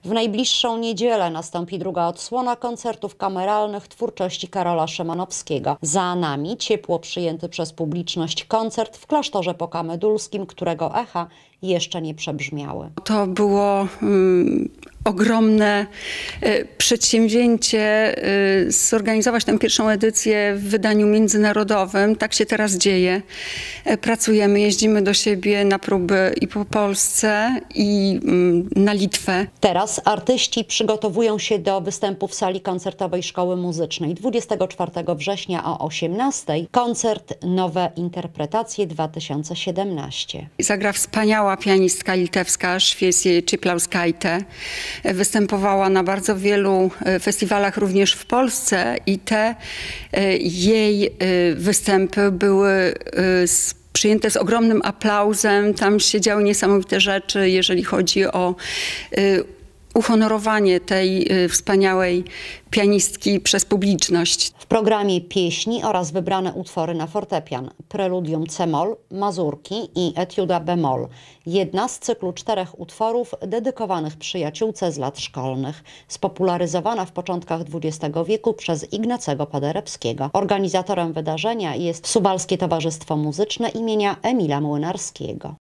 W najbliższą niedzielę nastąpi druga odsłona koncertów kameralnych twórczości Karola Szymanowskiego. Za nami ciepło przyjęty przez publiczność koncert w klasztorze pokamedulskim, którego echa jeszcze nie przebrzmiały. To było ogromne przedsięwzięcie zorganizować tę pierwszą edycję w wydaniu międzynarodowym. Tak się teraz dzieje. Pracujemy, jeździmy do siebie na próby i po Polsce, i na Litwę. Teraz artyści przygotowują się do występu w sali koncertowej Szkoły Muzycznej. 24 września o 18:00 koncert Nowe Interpretacje 2017. Zagra wspaniała pianistka litewska Šviesė Čiplauskaitė. Występowała na bardzo wielu festiwalach również w Polsce i te jej występy były przyjęte z ogromnym aplauzem. Tam się działy niesamowite rzeczy, jeżeli chodzi o uhonorowanie tej wspaniałej pianistki przez publiczność. W programie pieśni oraz wybrane utwory na fortepian. Preludium c-moll, mazurki i etiuda b-moll. Jedna z cyklu 4 utworów dedykowanych przyjaciółce z lat szkolnych, spopularyzowana w początkach XX wieku przez Ignacego Paderewskiego. Organizatorem wydarzenia jest Suwalskie Towarzystwo Muzyczne imienia Emila Młynarskiego.